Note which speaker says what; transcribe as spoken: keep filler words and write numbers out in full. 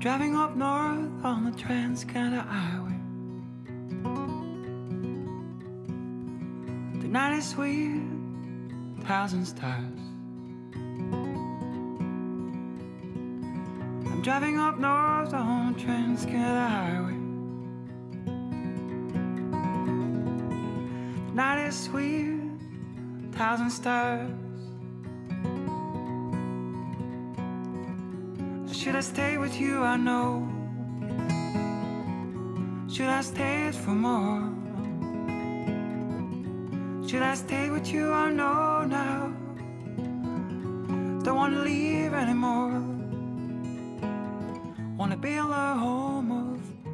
Speaker 1: Driving up north on the Trans-Canada Highway. The night is sweet, thousand stars. I'm driving up north on the Trans-Canada Highway. The night is sweet, thousand stars. Should I stay with you? I know. Should I stay for more? Should I stay with you? I know now. Don't wanna leave anymore. Wanna build a home of